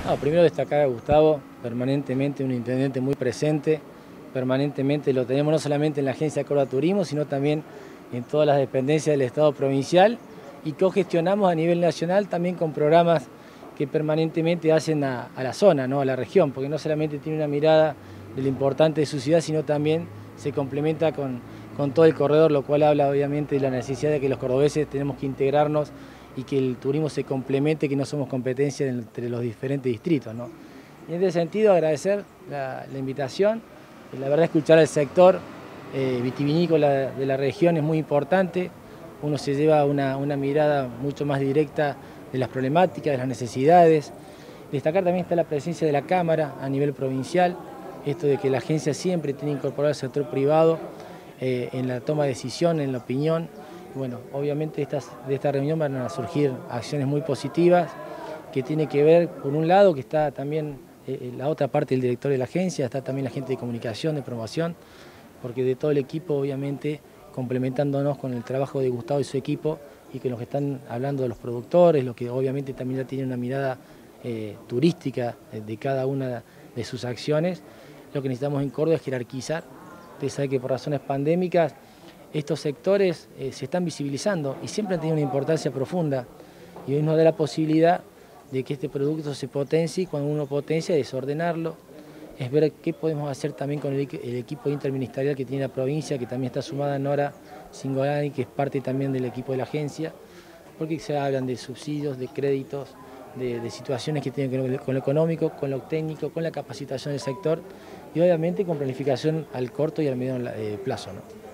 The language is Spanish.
No, primero destacar a Gustavo, permanentemente un intendente muy presente, permanentemente lo tenemos no solamente en la Agencia de Córdoba Turismo, sino también en todas las dependencias del Estado provincial y cogestionamos a nivel nacional también con programas que permanentemente hacen a la zona, ¿no? A la región, porque no solamente tiene una mirada de lo importante de su ciudad, sino también se complementa con todo el corredor, lo cual habla obviamente de la necesidad de que los cordobeses tenemos que integrarnos y que el turismo se complemente, que no somos competencia entre los diferentes distritos, ¿no? Y en ese sentido agradecer la invitación, la verdad escuchar al sector vitivinícola de la región es muy importante, uno se lleva una mirada mucho más directa de las problemáticas, de las necesidades. Destacar también está la presencia de la Cámara a nivel provincial, esto de que la agencia siempre tiene que incorporar al sector privado en la toma de decisión, en la opinión. Bueno, obviamente de esta reunión van a surgir acciones muy positivas que tiene que ver, por un lado, que está también la otra parte del director de la agencia, está también la gente de comunicación, de promoción, porque de todo el equipo, obviamente, complementándonos con el trabajo de Gustavo y su equipo, y que los que están hablando de los productores, los que obviamente también ya tienen una mirada turística de cada una de sus acciones, lo que necesitamos en Córdoba es jerarquizar. Usted sabe que por razones pandémicas estos sectores se están visibilizando y siempre han tenido una importancia profunda y hoy nos da la posibilidad de que este producto se potencie y cuando uno potencia es ordenarlo, es ver qué podemos hacer también con el equipo interministerial que tiene la provincia, que también está sumada Nora Cingolani, que es parte también del equipo de la agencia, porque se hablan de subsidios, de créditos, de situaciones que tienen que ver con lo económico, con lo técnico, con la capacitación del sector y obviamente con planificación al corto y al medio plazo, ¿no?